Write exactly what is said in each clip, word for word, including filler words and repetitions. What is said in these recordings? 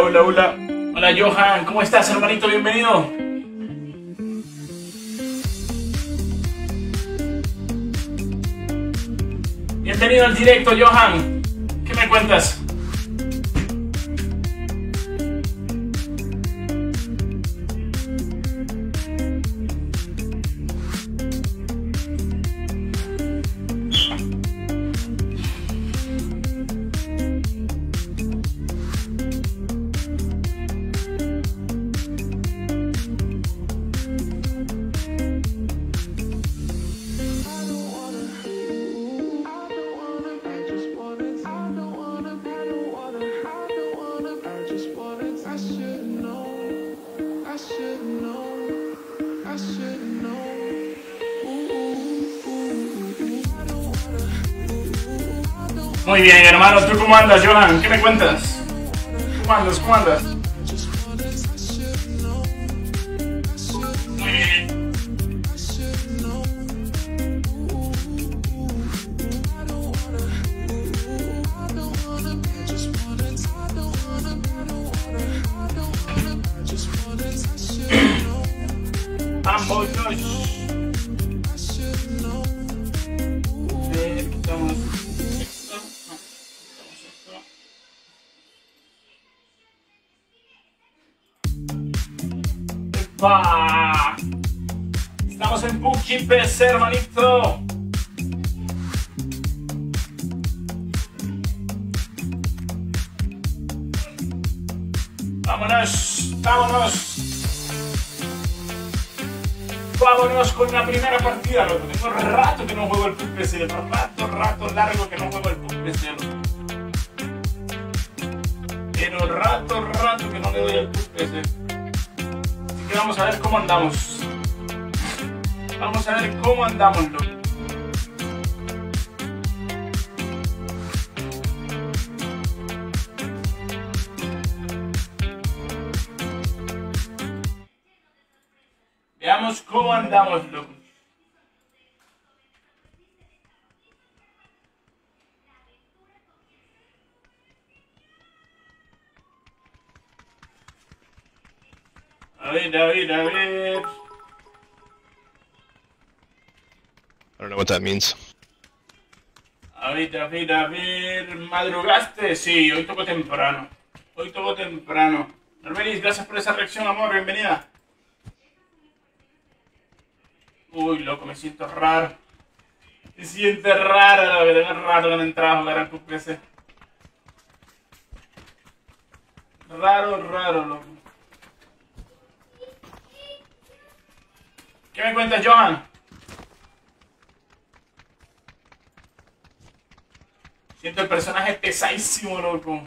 hola, hola. Hola Johan, ¿cómo estás, hermanito? Bienvenido. Bienvenido al directo, Johan. ¿Qué me cuentas? Muy bien, hermano. ¿Tú cómo andas, Johan? ¿Qué me cuentas? ¿Cómo andas? ¿Cómo andas? Muy bien. Vámonos. ¡Epa! Estamos en P U B G P C, hermanito. Vámonos, vámonos. Vámonos con la primera partida, loco. Tengo rato que no juego el P U B G P C. Rato, rato largo que no juego el P U B G P C, loco. Pero rato, rato que no le doy al P U B G P C. Así que vamos a ver cómo andamos. Vamos a ver cómo andamos, loco. Veamos cómo andamos, loco. A ver, a ver, a ver. I don't know what that means. A ver, a ver, a ver. ¿Madrugaste? Sí, hoy toco temprano. Hoy toco temprano. Normelis, gracias por esa reacción, amor. Bienvenida. Uy, loco, me siento raro. Me siento raro, loco. Tengo rato que no entraba a jugar al P U B G P C. Raro, raro, loco. ¿Qué me cuentas, Johan? Siento el personaje pesadísimo, loco.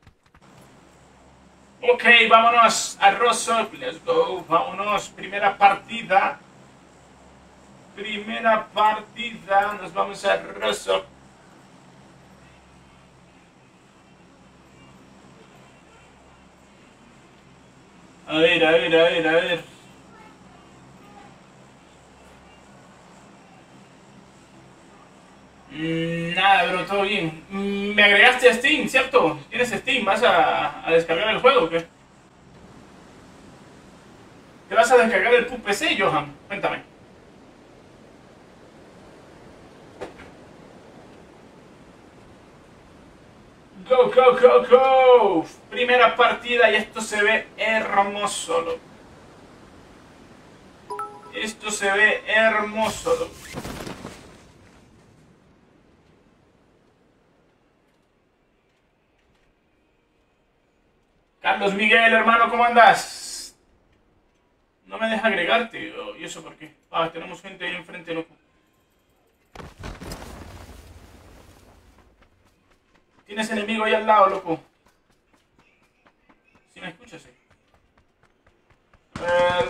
Ok, vámonos a Rosok. Let's go. Vámonos. Primera partida. Primera partida. Nos vamos a Rosok. A ver, a ver, a ver, a ver. Mm, nada, bro, todo bien. Mm, me agregaste a Steam, ¿cierto? ¿Tienes Steam? ¿Vas a, a descargar el juego o qué? ¿Te vas a descargar el P U B G P C, Johan? Cuéntame. Go, go, go, go. Primera partida y esto se ve hermoso, loco. Esto se ve hermoso, loco. Carlos Miguel, hermano, ¿cómo andas? No me deja agregarte. ¿Y eso por qué? Ah, tenemos gente ahí enfrente, loco. Tienes enemigo ahí al lado, loco. ¿Sí me escuchas? Sí. A ver.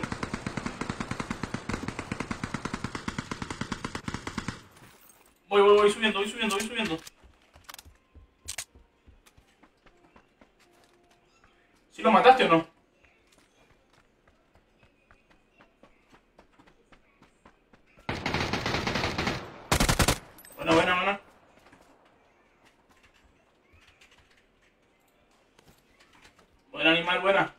Voy, voy, voy subiendo, voy subiendo, voy subiendo. ¿Sí lo mataste o no? Buena, buena, buena. Buen animal, buena.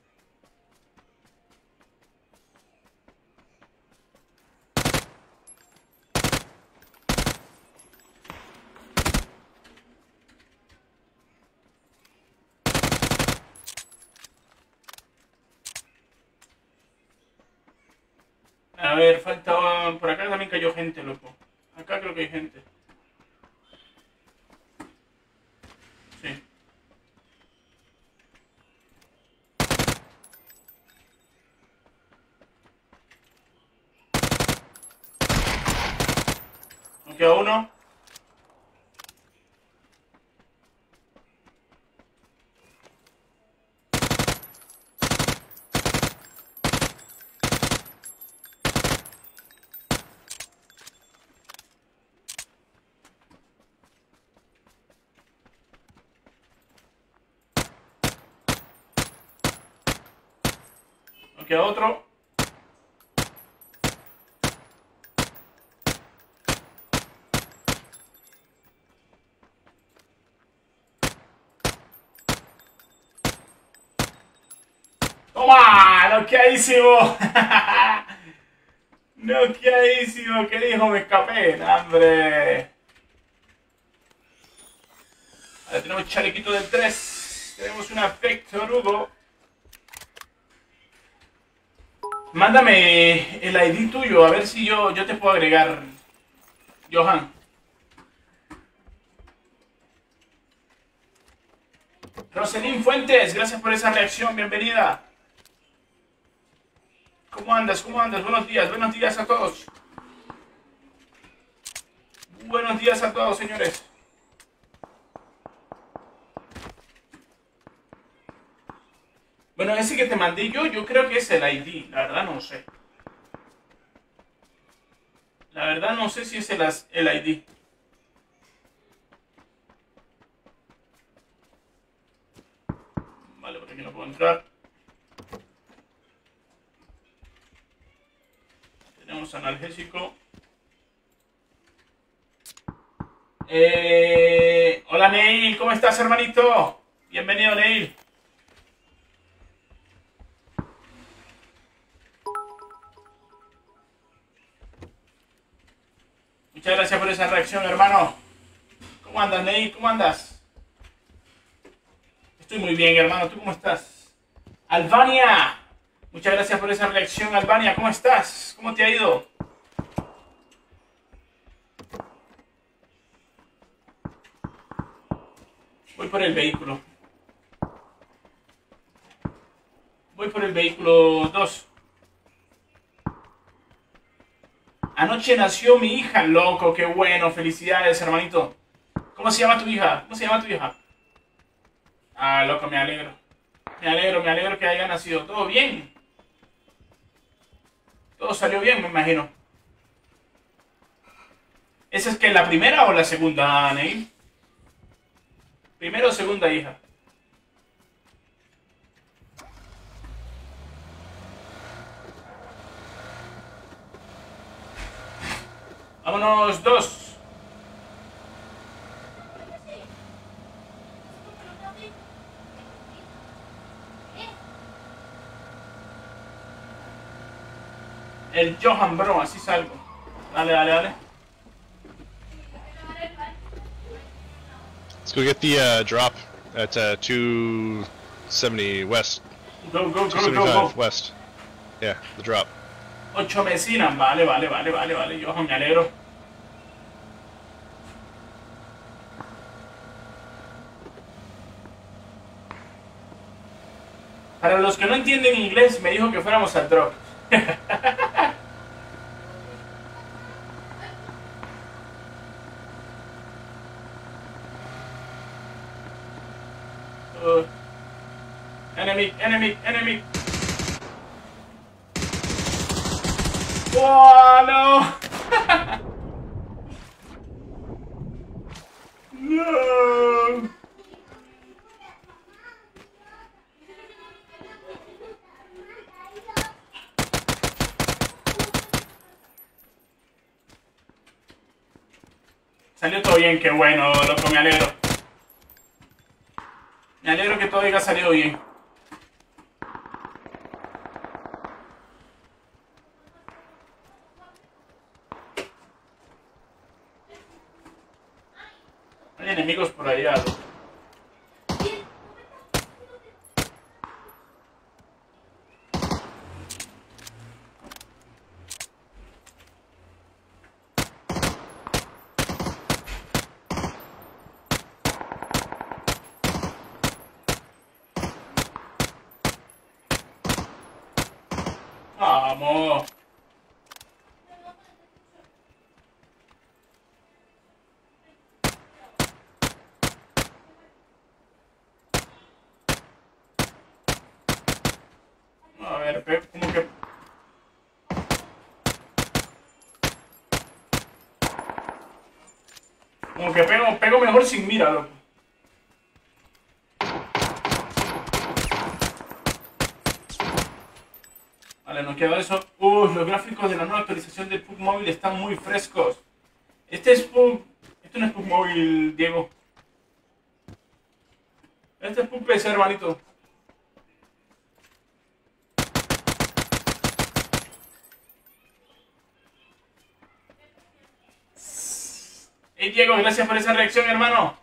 A ver, falta... Por acá también cayó gente, loco. Acá creo que hay gente. Sí. Me queda uno. Me queda otro. ¡Toma! ¡Noqueadísimo! ¡Noqueadísimo! ¿Qué dijo? Me escapé. ¡No, hombre! Ahora tenemos chalequito del tres. Tenemos una Vector Hugo. Mándame el I D tuyo, a ver si yo, yo te puedo agregar, Johan. Roselín Fuentes, gracias por esa reacción, bienvenida. ¿Cómo andas? ¿Cómo andas? Buenos días, buenos días a todos. Buenos días a todos, señores. Bueno, ese que te mandé yo, yo creo que es el I D, la verdad no sé. La verdad no sé si es el, el I D. Vale, por aquí no puedo entrar. Tenemos analgésico. Eh, hola Neil, ¿cómo estás, hermanito? Bienvenido, Neil. Muchas gracias por esa reacción, hermano. ¿Cómo andas, Neil? ¿Cómo andas? Estoy muy bien, hermano. ¿Tú cómo estás? Albania. Muchas gracias por esa reacción, Albania. ¿Cómo estás? ¿Cómo te ha ido? Voy por el vehículo. Voy por el vehículo dos. Anoche nació mi hija, loco, qué bueno, felicidades, hermanito. ¿Cómo se llama tu hija? ¿Cómo se llama tu hija? Ah, loco, me alegro. Me alegro, me alegro que haya nacido. ¿Todo bien? Todo salió bien, me imagino. ¿Esa es que la primera o la segunda, Neil? ¿Primera o segunda hija? Vámonos, dos. El Johan, bro, así salgo. Dale, dale, dale. Let's go get the uh, drop at uh, two seventy west. Go, go, two go, go, seventy-five go. west. Yeah, the drop. Ocho vecinas, vale, vale, vale, vale, vale, Johan, me alegro. Para los que no entienden inglés, me dijo que fuéramos al drop. uh, enemy, enemy, enemy. ¡Oh, no! ¡No! Salió todo bien, qué bueno, loco, me alegro. Me alegro que todo haya salido bien. Vamos. A ver, como que... Como que pego, pego mejor sin mira, loco. Vale, nos queda eso. Uh, los gráficos de la nueva actualización del P U B Móvil están muy frescos. Este es P U B... Este no es P U B Móvil, Diego. Este es P U B P C, hermanito. Hey Diego, gracias por esa reacción, hermano.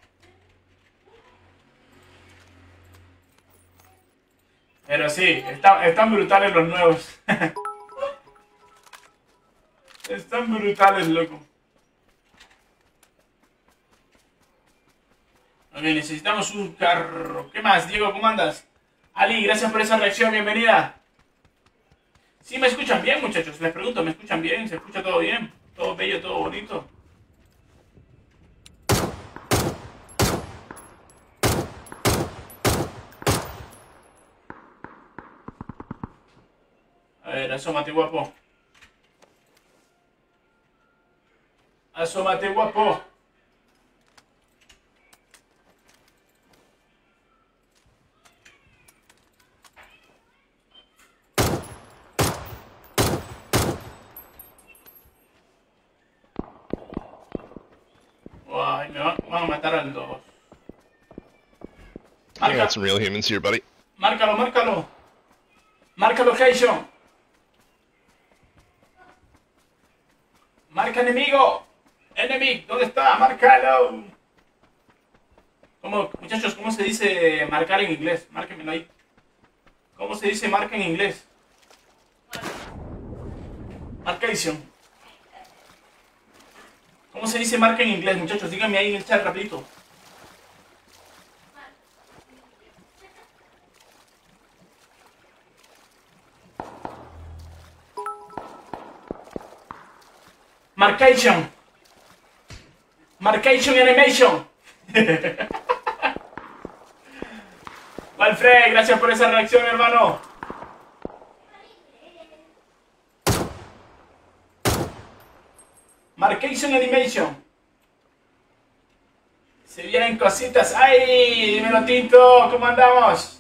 Pero sí, está, están brutales los nuevos. Están brutales, loco. Ok, necesitamos un carro. ¿Qué más, Diego? ¿Cómo andas? Ali, gracias por esa reacción, bienvenida. Sí, me escuchan bien, muchachos. Les pregunto, ¿me escuchan bien? ¿Se escucha todo bien? Todo bello, todo bonito. A ver, asómate, guapo. Asómate, guapo. Ay, me van, van a matar al dos. I got some real humans here, buddy. Márcalo, márcalo. Marca location. Marca enemigo. Enemy, ¿dónde está? Márcalo. ¿Cómo, muchachos, cómo se dice marcar en inglés? Márquenmelo ahí. ¿Cómo se dice marca en inglés? Marcation. ¿Cómo se dice marca en inglés, muchachos? Díganme ahí en el chat rapidito. Marcation. Marcation Animation. Alfred, gracias por esa reacción, hermano. Marcation Animation. Se vienen cositas. ¡Ay! Dímelo, Tito. ¿Cómo andamos?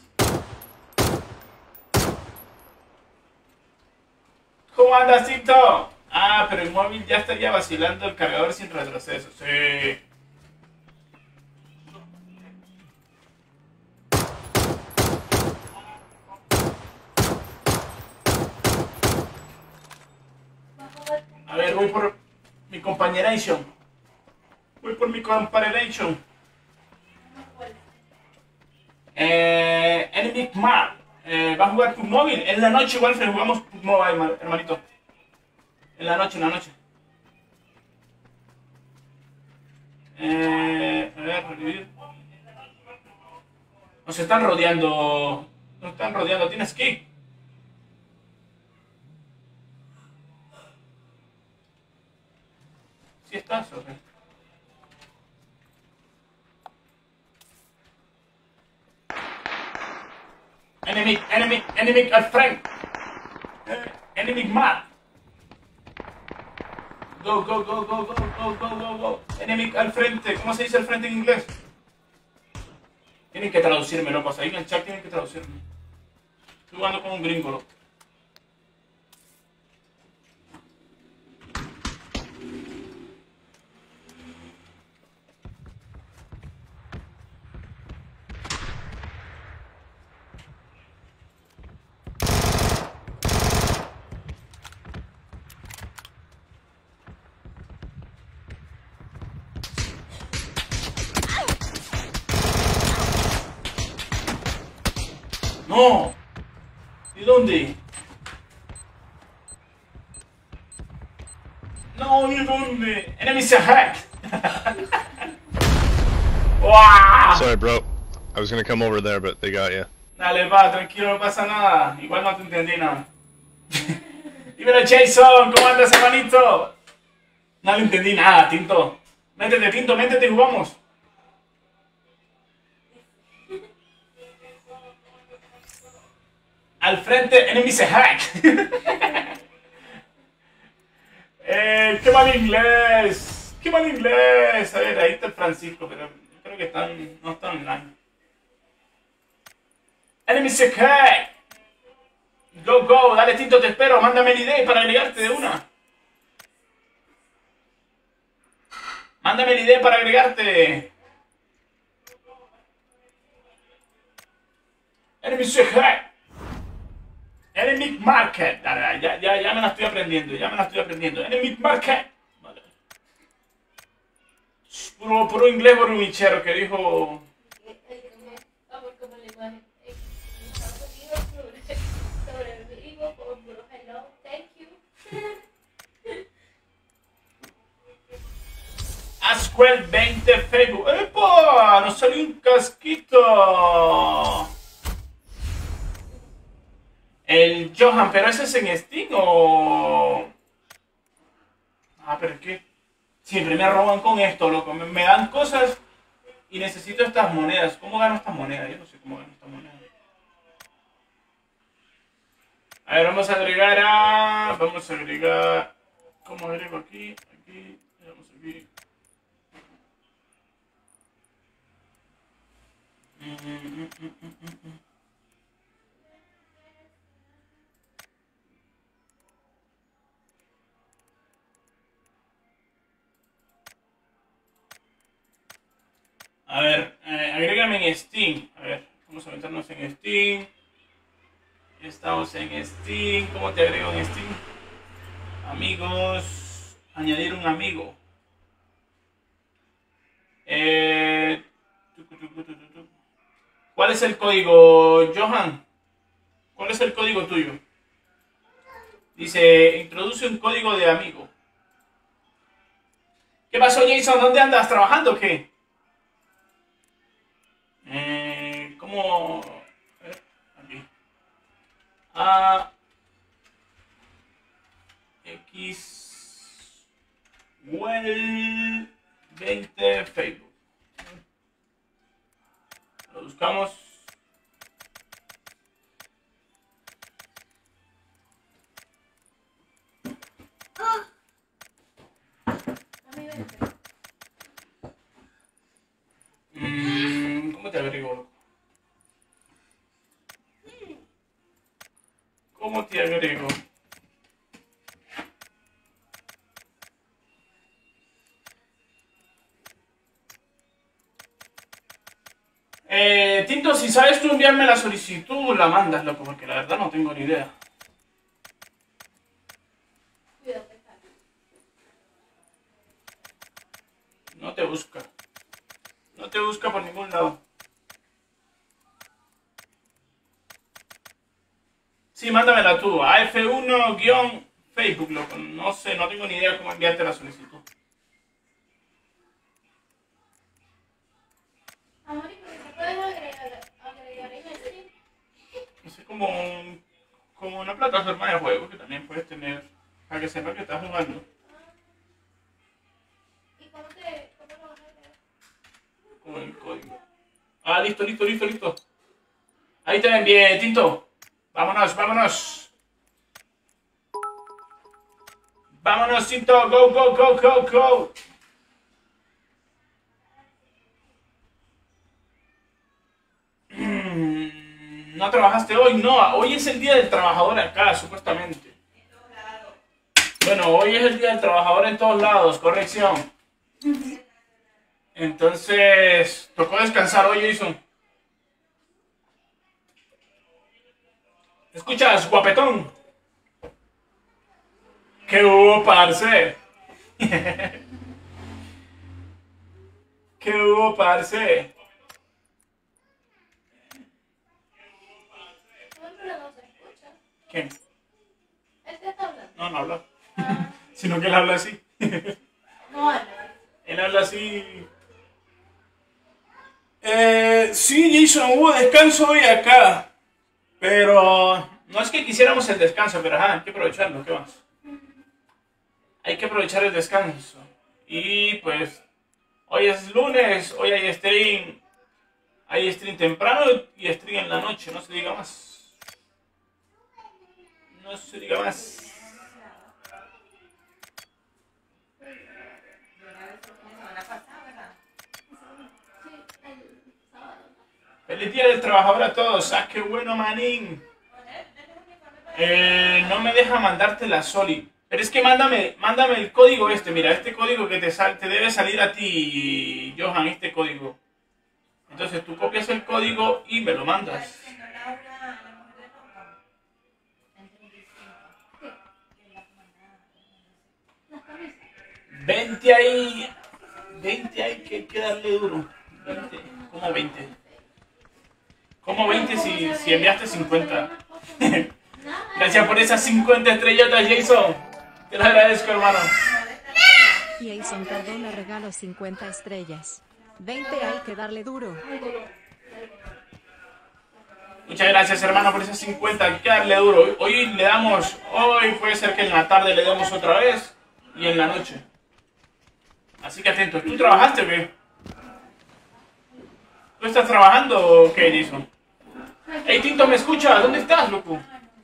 ¿Cómo andas, Tito? Ah, pero el móvil ya estaría vacilando el cargador sin retroceso. Sí. A ver, voy por mi compañeration. Voy por mi compañeration. Eh, Enemy Map. Eh, ¿Va a jugar P U B Móvil? En la noche, Walfred, jugamos P U B Móvil, hermanito. En la noche, en la noche. Eh, a ver, revivir. Nos están rodeando. Nos están rodeando. ¿Tienes que? ¿Sí estás o qué? Enemy, enemy, enemy al frente. Eh, enemy mad. Go, go, go, go, go, go, go, go, go. Enemy al frente. ¿Cómo se dice al frente en inglés? Tienen que traducirme, locos. Ahí en el chat tienen que traducirme. Estoy jugando con un gringo, loco. No. ¿Y dónde? No, ¿y dónde? Enemies ahead. Wow. Sorry, bro. I was gonna come over there, but they got you. Dale, va, tranquilo, no pasa nada. Igual no te entendí nada. Dímelo, Jason, ¿cómo andas, hermanito? No le entendí nada, Tinto. Métete, Tinto, métete y jugamos. Al frente, enemy se hack. eh, qué mal inglés. Qué mal inglés. A ver, ahí está el Francisco, pero creo que están, no están online. Enemy se hack. Go, go, dale, Tinto, te espero. Mándame el I D para agregarte de una. Mándame el I D para agregarte. Enemy se hack. Enemy Market. Ya, ya, ya me la estoy aprendiendo. Ya me la estoy aprendiendo. Enemy Market. Vale. Puro, puro inglés borrumichero que dijo. Asquel veinte Facebook. ¡Epa! Nos salió un casquito. El Johan, pero ese es en Steam o... Ah, pero es que siempre me roban con esto, loco. Me, me dan cosas y necesito estas monedas. ¿Cómo gano estas monedas? Yo no sé cómo gano estas monedas. A ver, vamos a agregar a... Vamos a agregar... ¿Cómo agrego aquí? Aquí, vamos aquí. Mm, mm, mm, mm, mm, mm. A ver, eh, agrégame en Steam. A ver, vamos a meternos en Steam. Estamos en Steam. ¿Cómo te agrego en Steam? Amigos. Añadir un amigo. Eh, ¿Cuál es el código, Johan? ¿Cuál es el código tuyo? Dice, introduce un código de amigo. ¿Qué pasó, Jason? ¿Dónde andas? ¿Trabajando o qué? Eh, ¿Cómo? A ver, aquí. A X Well veinte Facebook. Lo buscamos. Mm, ¿Cómo te agrego? ¿Cómo te agrego? Eh, Tinto, si sabes tú enviarme la solicitud, la mandas, loco, porque la verdad no tengo ni idea. No te busca. No te busca por ningún lado. Sí, mándamela tú. A F uno guión Facebook, loco. No sé, no tengo ni idea cómo enviarte la solicitud. Es como, un, como una plataforma de juego que también puedes tener para que sepa que estás jugando. ¿Y cómo te, cómo lo vas a agregar? Con el código. Ah, listo, listo, listo, listo. Ahí te envié, Tinto. Vámonos, vámonos. Vámonos, Tinto. Go, go, go, go, go. ¿No trabajaste hoy? No, hoy es el día del trabajador acá, supuestamente. Bueno, hoy es el día del trabajador en todos lados, corrección. Entonces, tocó descansar hoy, Jason. ¿Escuchas, guapetón? ¿Qué hubo, parce? ¿Qué hubo, parce? ¿Quién? ¿Él te está hablando? No, no habla. Sino que él habla así. No habla. Él habla así. Eh, sí, Jason, hubo descanso hoy acá. Pero No es que quisiéramos el descanso, pero ajá, hay que aprovecharlo, ¿qué más? Hay que aprovechar el descanso. Y pues, hoy es lunes, hoy hay stream. Hay stream temprano y stream en la noche, no se diga más. No se diga más. Feliz día del trabajador a todos. ¡Ah, qué bueno, manín! Eh, no me deja mandarte la Soli. Pero es que mándame, mándame el código este. Mira, este código que te, sal, te debe salir a ti, Johan, este código. Entonces tú copias el código y me lo mandas. veinte ahí. veinte ahí que hay que darle duro. veinte. ¿Cómo veinte? ¿Cómo veinte si, si enviaste cincuenta? Gracias por esas cincuenta estrellotas, Jason. Te lo agradezco, hermano. Jason Cardona regalo cincuenta estrellas. veinte hay que darle duro. Muchas gracias, hermano, por esas cincuenta. Hay que darle duro. Hoy le damos, hoy puede ser que en la tarde le demos otra vez y en la noche. Así que atentos. ¿Tú trabajaste o qué? ¿Tú estás trabajando o qué, Jason? Hey, Tinto, ¿me escuchas? ¿Dónde estás, loco?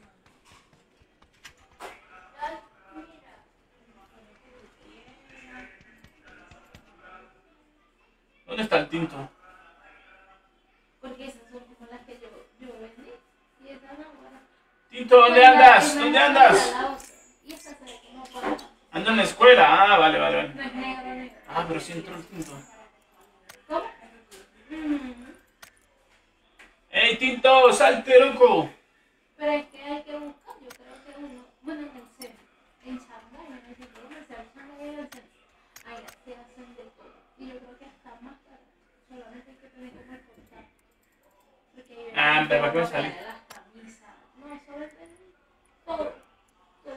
¿Dónde está el Tinto? Porque esas son como las que yo, yo vendí. Y esas no, bueno. Tinto, ¿dónde andas? ¿Dónde andas? Y esa se ve como para... Ando en la escuela. Ah, vale, vale, vale. No es negro, negro. Ah, pero sí entró el Tinto. ¿Cómo? Mm. ¡Ey, Tinto! ¡Salte, loco! Pero es que hay que buscar, yo creo que uno, bueno, en el centro, en Shanghái, en el sitio donde se hace Shanghái en el centro, ahí se hacen de todo. Y yo creo que hasta más caro, solamente hay que tener que recortar. Porque yo Ah, pero ¿para qué me las salí? camisas, no, sobre todo, todo.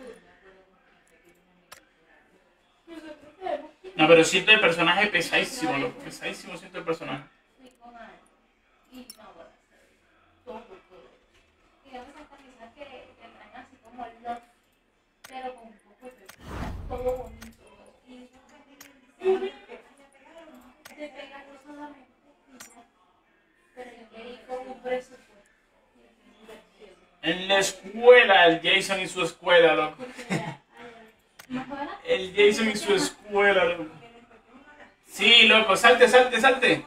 Nosotros tenemos que No, pero siento el personaje pesadísimo, loco. Pesadísimo siento el personaje. ir con algo. Y no, bueno, todo, todo. Digamos esas camisas que, que traen así como el look, pero con un poco de pepita, todo bonito. Y te pega no solamente, y ya. Pero hay que ir con un presupuesto. En la escuela, el Jason y su escuela, loco. ¿Mejora? El Jason y su escuela, loco. Sí, loco, salte, salte, salte.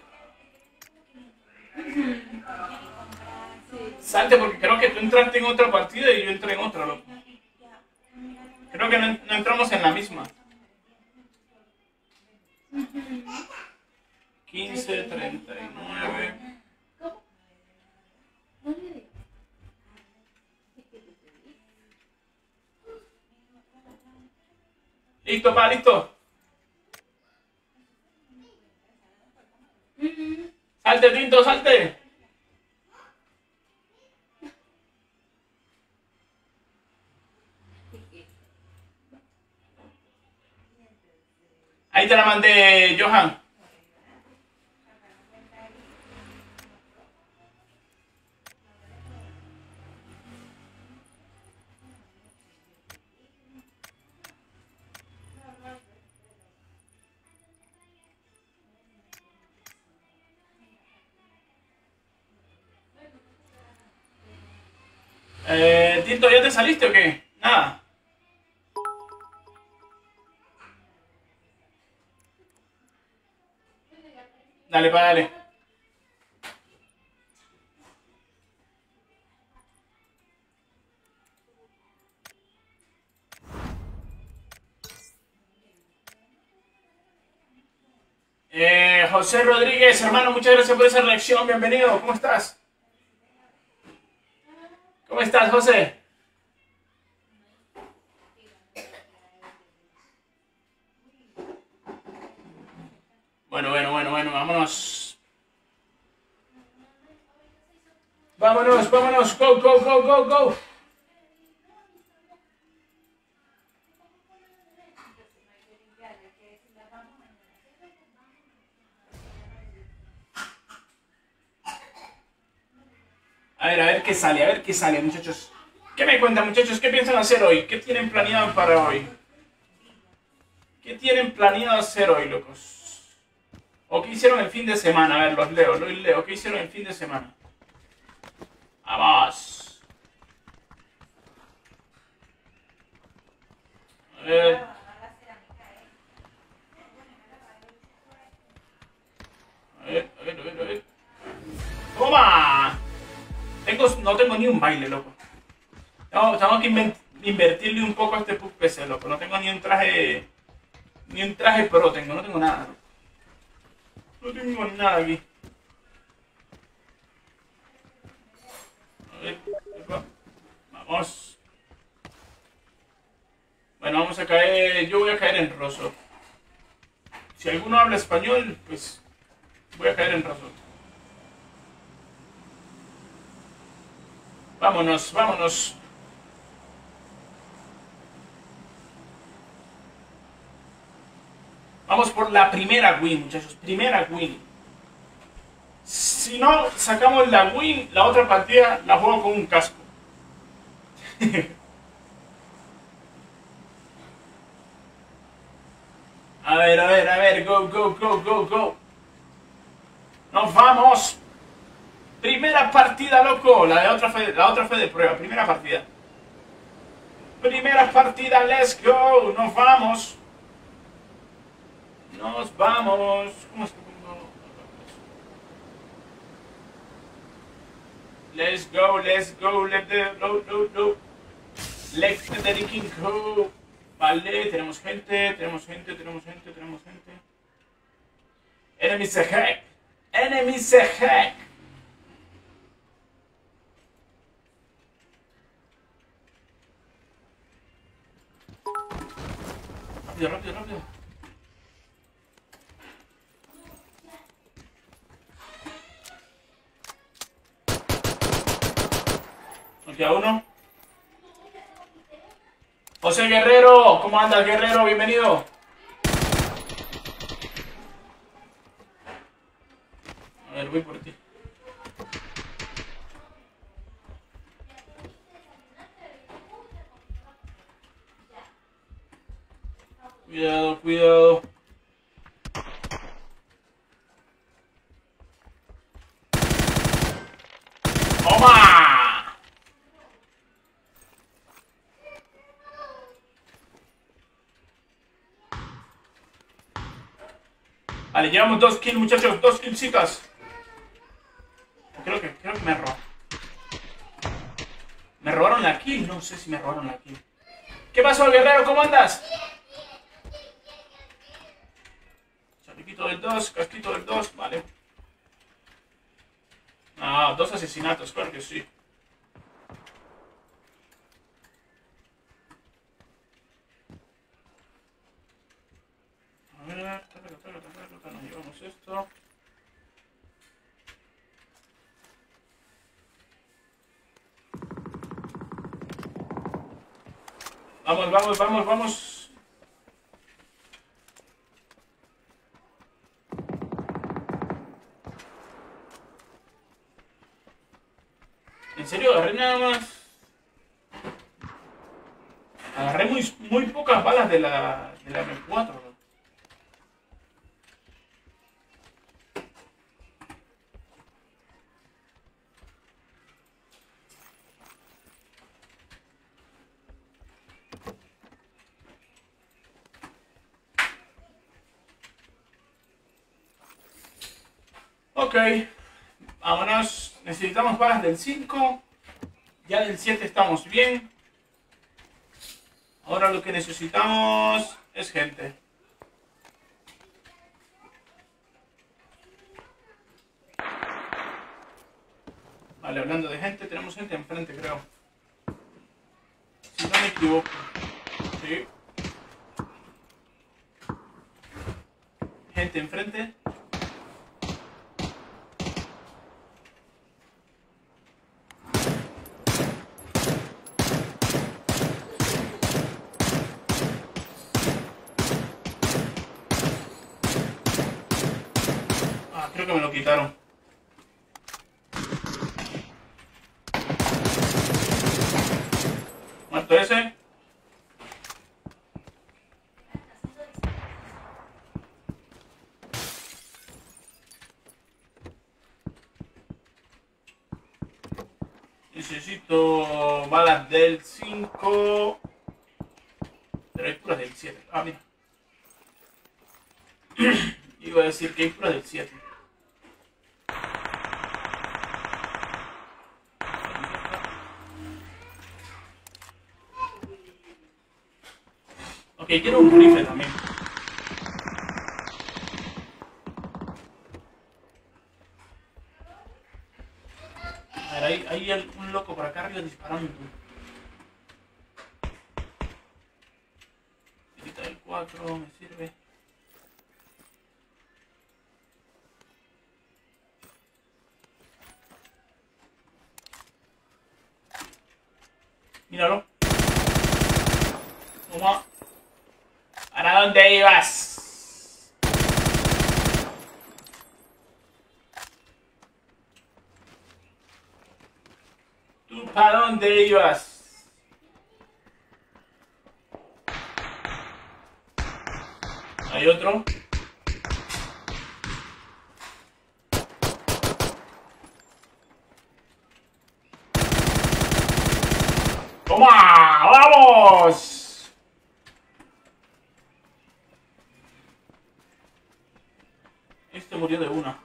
Salte porque creo que tú entraste en otra partida y yo entré en otra, loco. Creo que no, no entramos en la misma. quince, treinta y nueve. ¿Cómo? No le digo. Es que te pedí. Listo, pa, listo. Salte, Tinto, salte. Ahí te la mandé, Johan. Eh, Tinto, ¿ya te saliste o qué? Nada. Dale, pa, dale. Eh, José Rodríguez, hermano, muchas gracias por esa reacción. Bienvenido, ¿cómo estás? ¿Cómo estás, José? Bueno, bueno, bueno, bueno, vámonos. Vámonos, vámonos, go, go, go, go, go. A ver, a ver qué sale, a ver qué sale, muchachos. ¿Qué me cuentan, muchachos? ¿Qué piensan hacer hoy? ¿Qué tienen planeado para hoy? ¿Qué tienen planeado hacer hoy, locos? ¿O qué hicieron el fin de semana? A ver, los leo, los leo. ¿Qué hicieron el fin de semana? ¡Vamos! A ver. A ver, a ver, a ver, a ver. ¡Toma! Tengo, no tengo ni un baile, loco. Tengo, tengo que inven- invertirle un poco a este P U B P C, loco. No tengo ni un traje... Ni un traje pro tengo, no tengo nada. No tengo nada aquí. A ver, vamos. Bueno, vamos a caer... Yo voy a caer en roso. Si alguno habla español, pues... Voy a caer en roso. Vámonos, vámonos. Vamos por la primera win, muchachos. Primera win. Si no sacamos la win, la otra partida la juego con un casco. A ver, a ver, a ver. Go, go, go, go, go. Nos vamos. Primera partida, loco. La de otra fue, la otra fue de prueba. Primera partida. Primera partida, let's go. Nos vamos. Nos vamos. ¿Cómo es que pongo? Let's go, let's go, let the go, go, go. Let the dediking go. Vale, tenemos gente, tenemos gente, tenemos gente, tenemos gente. Enemies ahead. Enemies ahead. Rápido, rápido, rápido. Nos queda uno. José Guerrero, ¿cómo andas, Guerrero? Bienvenido. A ver, voy por ti. Cuidado, cuidado. ¡Toma! Vale, llevamos dos kills, muchachos, dos killcitas. Creo que, creo que me robaron. ¿Me robaron la kill? No sé si me robaron la kill. ¿Qué pasó, Guerrero? ¿Cómo andas? Chalequito del dos, casquito del dos, vale. Ah, dos asesinatos, claro que sí. A ver, taca, taca, taca, taca, nos llevamos esto. Vamos, vamos, vamos, vamos. En serio, agarré nada más. Agarré muy, muy pocas balas de la, de la M cuatro. ¿No? Ok, vámonos. Necesitamos balas del cinco. Ya del siete estamos bien. Ahora lo que necesitamos es gente. Vale, hablando de gente, tenemos gente enfrente, creo. Si no me equivoco. Sí. Gente enfrente. Creo que me lo quitaron. punto ese. Necesito balas del cinco. Pero hay puras del siete. Ah, mira. Iba a decir que hay puras del siete. Ok, quiero un rifle también. A ver, hay, hay el- un loco por acá arriba disparando. Tirita del cuatro, me sirve. Míralo. Toma. ¿Para dónde ibas? ¿Tú para dónde ibas? Hay otro. ¡Toma! ¡Vamos! Este murió de una.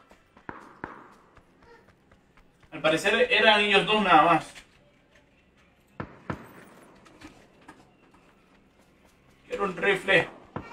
Al parecer eran ellos dos nada más. Quiero un rifle.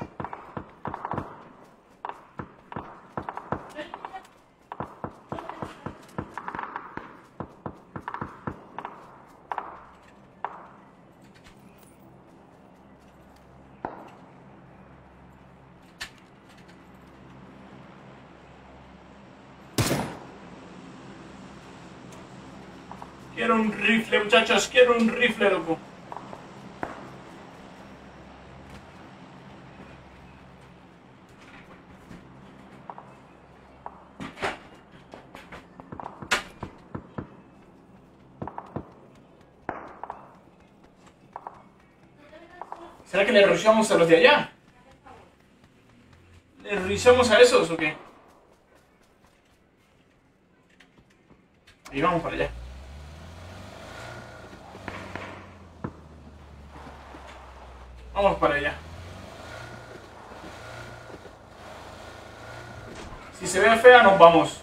Quiero un rifle, muchachos. Quiero un rifle, loco. ¿Será que le rushamos a los de allá? ¿Le rushamos a esos o qué? Ahí vamos para allá. Vamos para allá. Si se ve fea, nos vamos.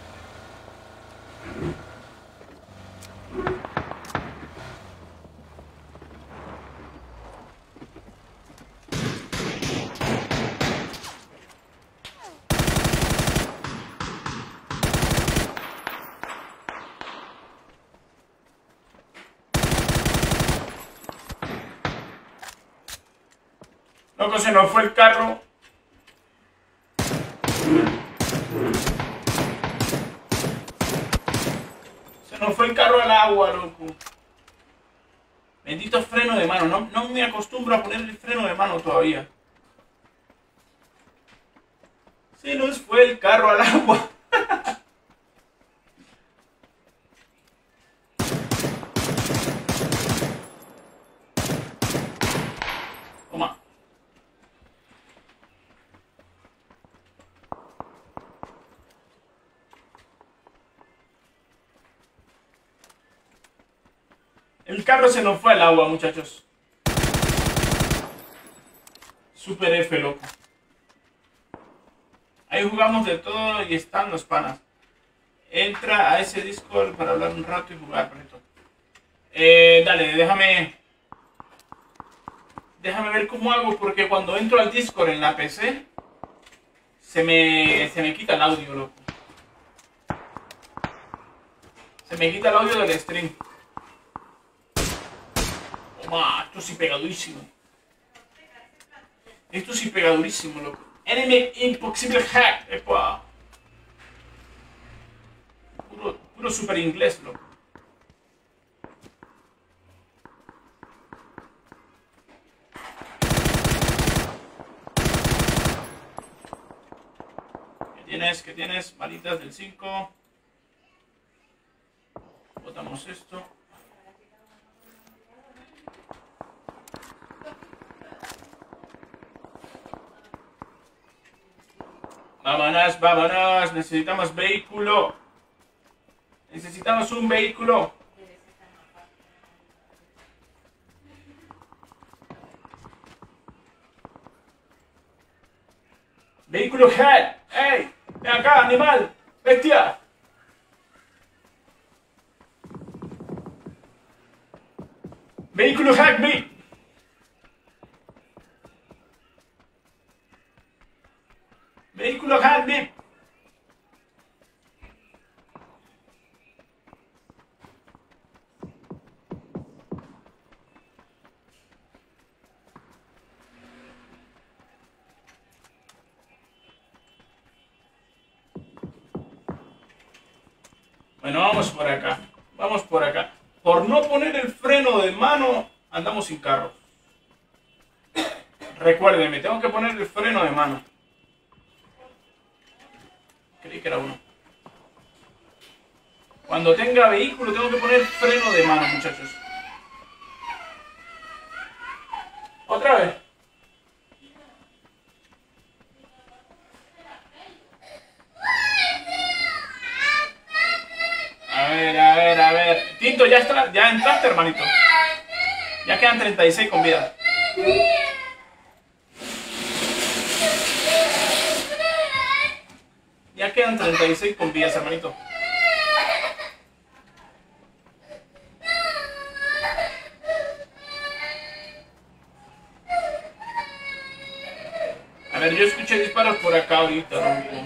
Loco, se nos fue el carro. Se nos fue el carro al agua, loco. Bendito freno de mano. No, no me acostumbro a poner el freno de mano todavía. Se nos fue el carro al agua. Toma. El carro se nos fue al agua, muchachos. Super F, loco. Ahí jugamos de todo y están los panas. Entra a ese Discord para hablar un rato y jugar, perrito. Eh, dale, déjame... Déjame ver cómo hago, porque cuando entro al Discord en la P C, se me, se me quita el audio, loco. Se me quita el audio del stream. Toma, esto sí pega durísimo. Esto sí pega durísimo, loco. Enemy Impossible Hack, epa. Puro, puro super inglés, loco. ¿Qué tienes? ¿Qué tienes? Balitas del cinco. Botamos esto. Vámonos, vámonos. Necesitamos vehículo. Necesitamos un vehículo. Vehículo head. ¡Ey! ¡Ven acá, animal! ¡Bestia! Vehículo hack me. Vehículo hack me. Bueno, vamos por acá. Vamos por acá. Por no poner el freno de mano, andamos sin carro. Recuérdenme, tengo que poner el freno de mano. Creí que era uno. Cuando tenga vehículo, tengo que poner freno de mano, muchachos. Otra vez. A ver, a ver, a ver. Tinto, ya, está, ya entraste, hermanito. Ya quedan treinta y seis con vida. Ya quedan treinta y seis con vidas, hermanito. A ver, yo escuché disparos por acá ahorita, Rubio.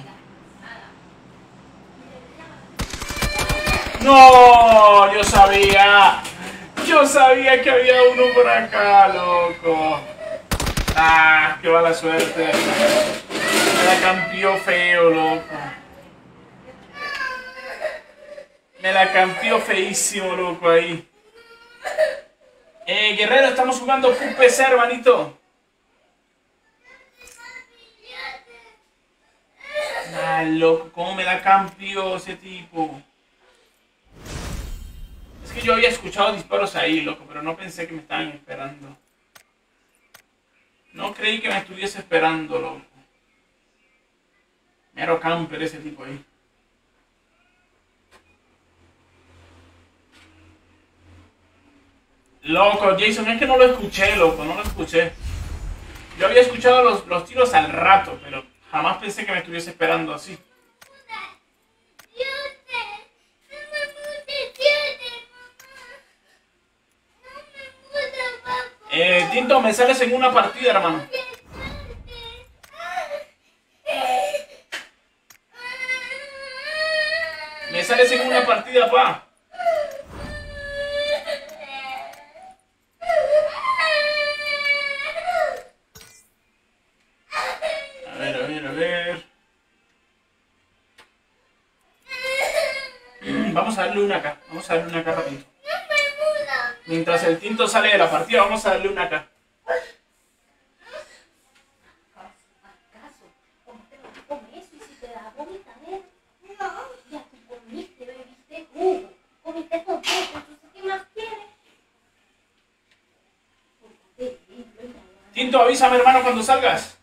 ¡No! Yo sabía. Yo sabía que había uno por acá, loco. Ah, qué mala suerte. Me la campió feo, loco. Me la campió feísimo, loco, ahí. Eh, guerrero, estamos jugando P U B G P, hermanito. Ah, loco, cómo me la campió ese tipo. Es que yo había escuchado disparos ahí, loco, pero no pensé que me estaban esperando. No creí que me estuviese esperando, loco. Mero camper ese tipo ahí. Loco, Jason, es que no lo escuché, loco, no lo escuché. Yo había escuchado los, los tiros al rato, pero jamás pensé que me estuviese esperando así. Eh, Tinto, me sales en una partida, hermano. Me sales en una partida, pa. A ver, a ver, a ver. Vamos a darle una acá. Vamos a darle una acá rapidito. Mientras el Tinto sale de la partida, vamos a darle una acá. Tinto, avísame, hermano, cuando salgas.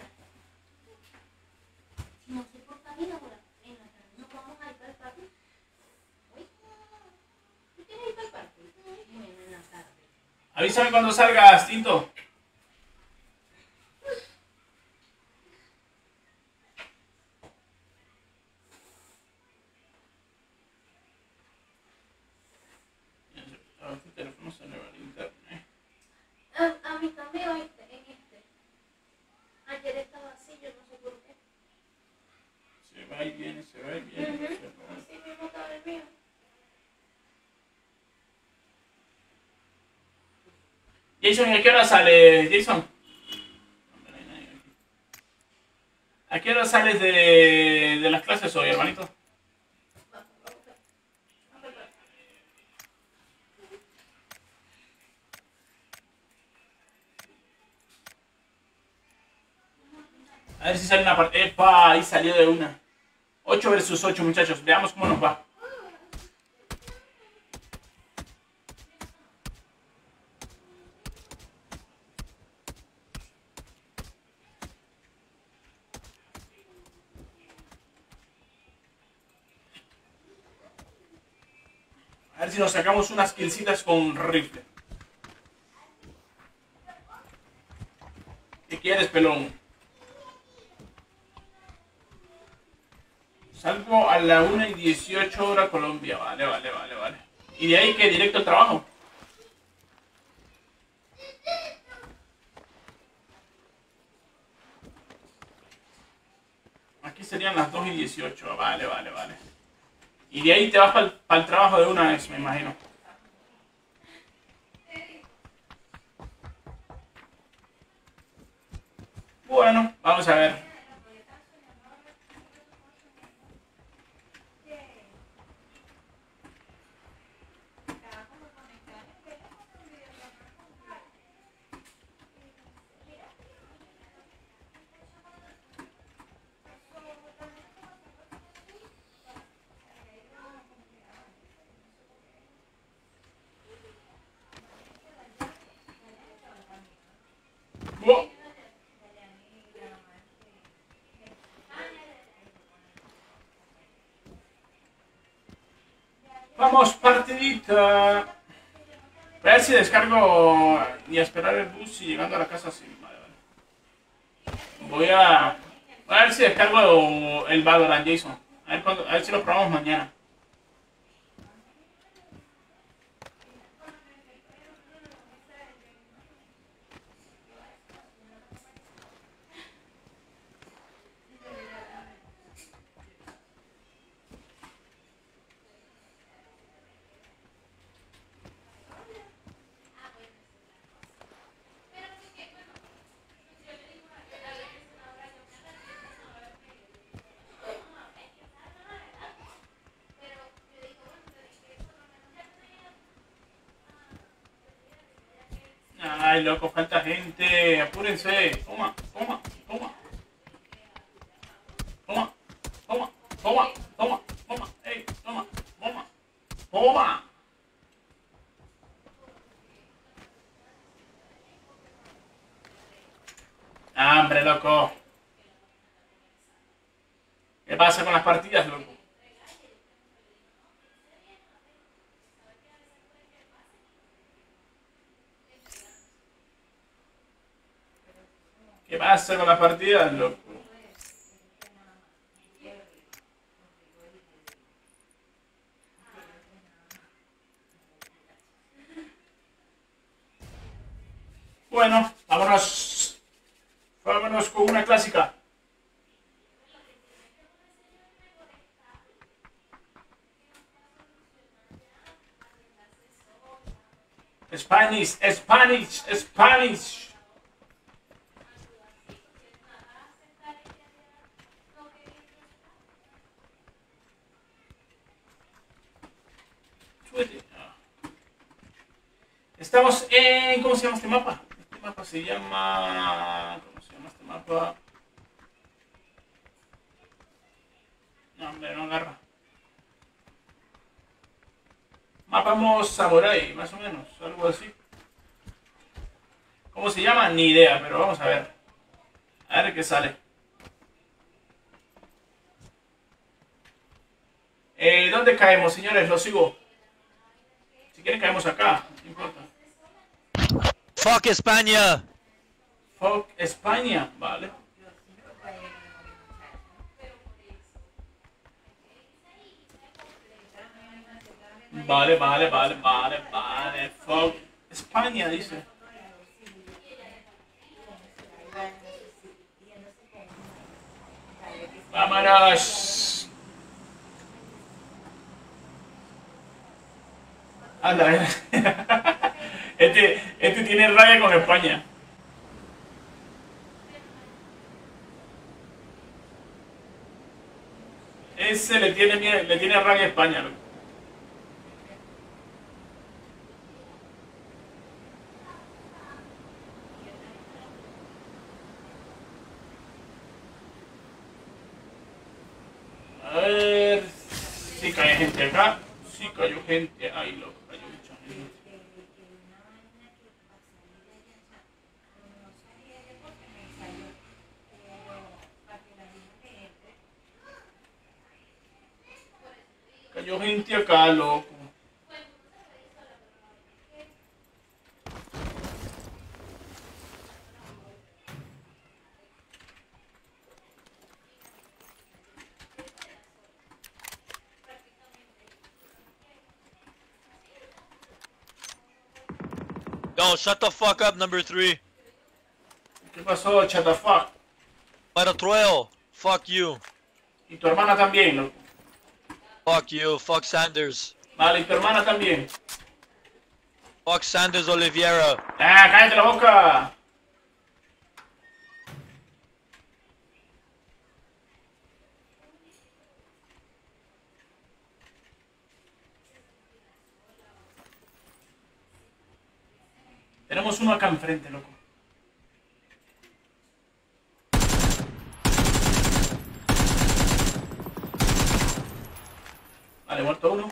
Avísame cuando salgas, Tinto. A tu teléfono se le va el internet. A, a mí también, oíste, en este. Ayer estaba así, yo no sé por qué. Se va y viene, se va y viene. Uh-huh. Se va. Así mismo estaba el mío. Jason, ¿y a qué hora sale, Jason? ¿A qué hora sales de, de las clases hoy, hermanito? A ver si sale una partida. ¡Epa! Ahí salió de una. ocho versus ocho, muchachos. Veamos cómo nos va. ver si nos sacamos unas killcitas con rifle. ¿Qué quieres, pelón? Salgo a la una y dieciocho hora Colombia. Vale, vale, vale, vale. ¿Y de ahí qué? ¿Directo al trabajo? Aquí serían las dos y dieciocho. Vale, vale, vale. Y de ahí te vas para el trabajo de una vez, me imagino. Bueno, vamos a ver. Oh. Vamos, partidita. Voy a ver si descargo y a esperar el bus y llegando a la casa sí. Vale, vale. Voy a, voy a ver si descargo el Valorant, Jason. A ver, cuando, a ver si lo probamos mañana. Ay, loco, falta gente. Apúrense. Toma, toma, toma. Toma, toma, toma, toma, toma. Ey, toma, toma, toma. Ah, hombre, loco. ¿Qué pasa con las partidas, loco? ¿Qué pasa con las partidas, loco? Bueno, vámonos. Vámonos con una clásica. Spanish, Spanish, Spanish. Estamos en... ¿Cómo se llama este mapa? Este mapa se llama... ¿Cómo se llama este mapa? No, hombre, no agarra. Mapa Samurai, más o menos, algo así. ¿Cómo se llama? Ni idea, pero vamos a ver. A ver qué sale. Eh, ¿Dónde caemos, señores? Lo sigo. Si quieren caemos acá, no importa. Fuck España. Fuck España, vale. Vale, vale, vale, vale, vale. Fuck España, dice. Vámonos. Anda, este, este tiene rabia con España. Ese le tiene, mie- le tiene rabia a España, loco. A ver si cae gente acá. Si cayó gente. Ay, loco, cayó mucha gente. Cayó gente acá, loco. Yo, shut the fuck up, number three. ¿Qué pasó, chatafuck? Para Truel. Fuck you. Y tu hermana también, loco. Fuck you. Fuck Sanders. Vale, y tu hermana también. Fuck Sanders Oliveira. ¡Ah, cállate la boca! Tenemos uno acá enfrente, loco. Vale, muerto uno.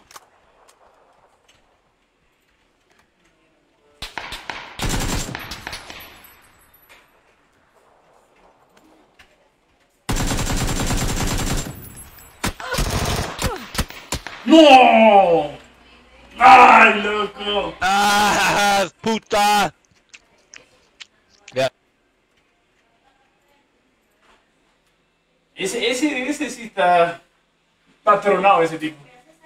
¡No! ¡Ay, loco! Ah, puta. Yeah. Ese, ese, ese sí está patronado, ese tipo.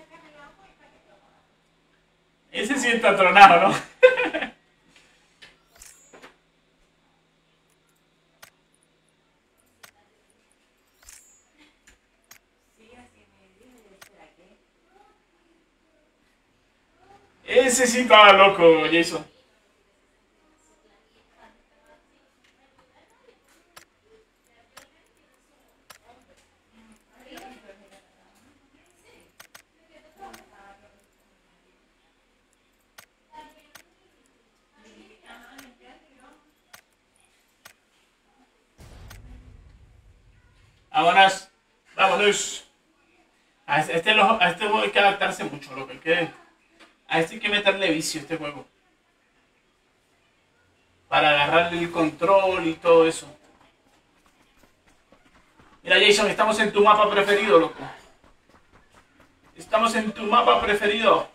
Ese sí está patronado, ¿no? Ese sí estaba loco, Jason. Vámonos, vámonos. A este, lo- a este juego hay que adaptarse mucho, loco. Hay que, a este hay que meterle vicio a este juego. Para agarrarle el control y todo eso. Mira, Jason, estamos en tu mapa preferido, loco. Estamos en tu mapa preferido.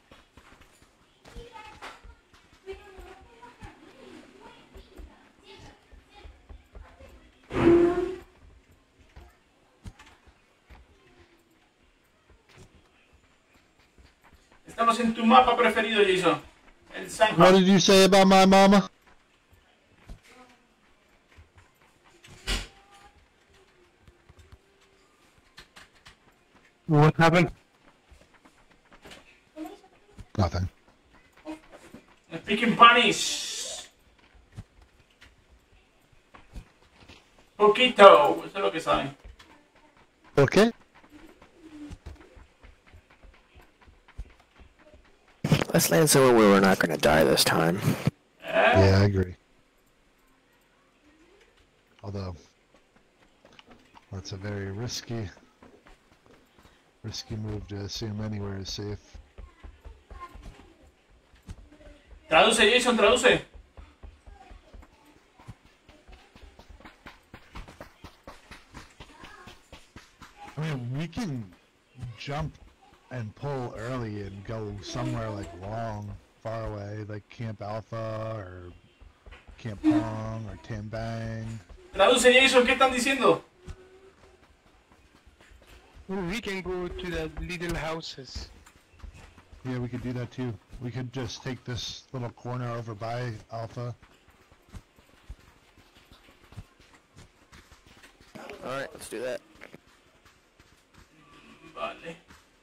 Estamos en tu mapa preferido, Jason. El What Sanja. did you say about my mama? What happened? Nothing. Speaking Spanish. Poquito. Eso es lo que saben. Okay. Let's land somewhere where we're not gonna die this time. Eh? Yeah, I agree. Although, that's a very risky, risky move to assume anywhere is safe. Traduce, Jason, traduce. I mean, we can jump and pull early and go somewhere like long, far away, like Camp Alpha or Camp Pong or Tambang. Traduce, Jason, ¿qué están diciendo? We can go to the little houses. Yeah, we could do that too. We could just take this little corner over by Alpha. Alright, let's do that. Vale.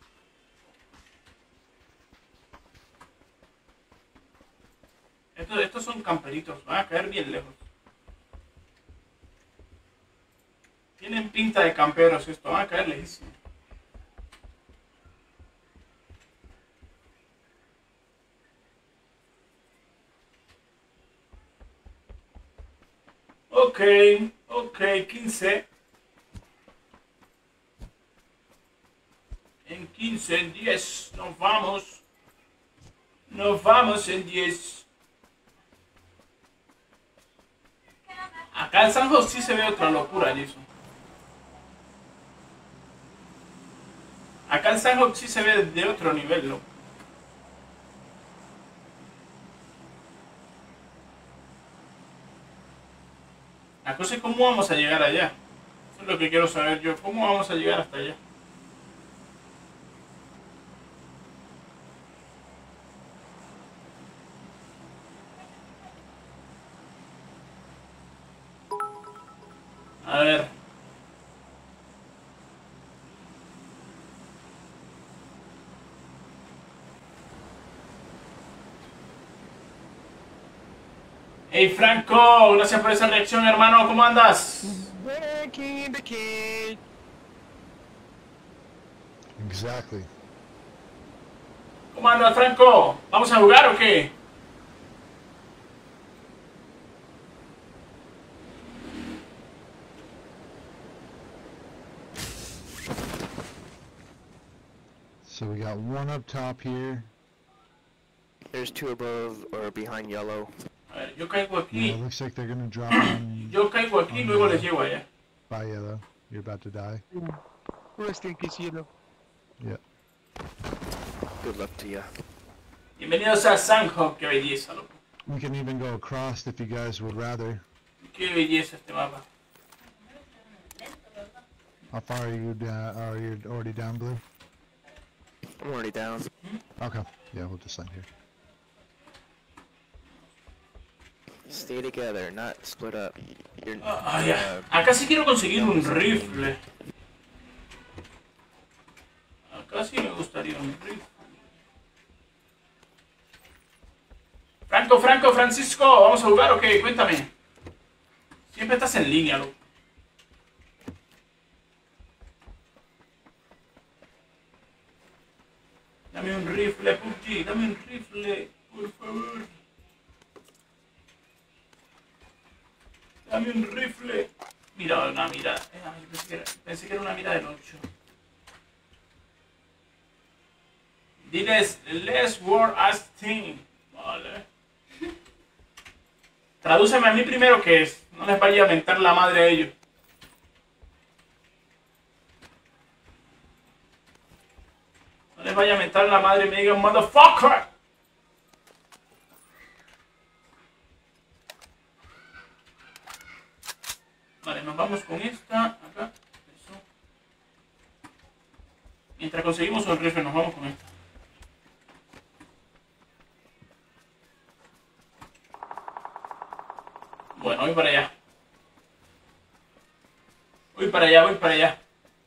Estos, estos son camperitos, van a caer bien lejos. Tienen pinta de camperos esto, van a caer lejísimo. Ok, ok, quince. En quince, en diez, nos vamos. Nos vamos en diez. Acá en San José sí se ve otra locura, Jason. Acá en San José sí se ve de otro nivel, loco. La cosa es cómo vamos a llegar allá. Eso es lo que quiero saber yo. ¿Cómo vamos a llegar hasta allá? A ver. Hey Franco, gracias por esa reacción, hermano. ¿Cómo andas? Breaking in the cage. Exactly. ¿Cómo andas, Franco? ¿Vamos a jugar o qué? So we got one up top here. There's two above or behind yellow. A ver, yo caigo Yeah, aquí. looks like they're gonna drop on Yo caigo aquí y luego les llego allá. by yellow. You're about to die. Rest in peace, yellow. Yep. Good luck to you. Bienvenidos a Sanjo. Qué belleza, loco. We can even go across if you guys would rather. Qué belleza este mapa. How far are you down? Are you already down, Blue? I'm already down. Okay. Yeah, we'll just land here. Stay together, not split up. You're, Ah, ya. Acá sí quiero conseguir un rifle. Acá sí me gustaría un rifle. Franco, Franco, Francisco, ¿vamos a jugar o qué? Cuéntame. Siempre estás en línea, loco. Dame un rifle, P U B G, dame un rifle, por favor. Dame un rifle. Mira, una mira. Eh, ay, pensé, que era, pensé que era una mira del ocho. Diles, less word as thing. Vale. Tradúceme a mí primero que es. No les vaya a mentar la madre a ellos. No les vaya a mentar la madre y me digan motherfucker. Vale, nos vamos con esta, acá, eso. Mientras conseguimos un rifle, nos vamos con esta. Bueno, voy para allá. Voy para allá, voy para allá.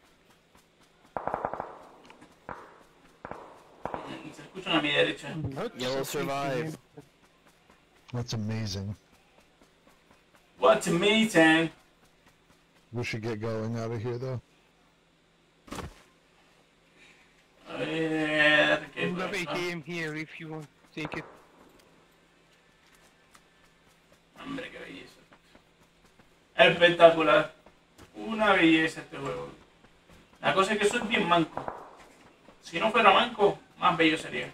Se escuchan a mi derecha. Yellow survive. That's amazing. What's amazing? We should get going out of here, though. A ver, ¿qué We have a pasa? game here if you want to take it. Hombre, qué belleza. Espectacular. Una belleza este juego. La cosa es que soy bien manco. Si no fuera manco, más bello sería.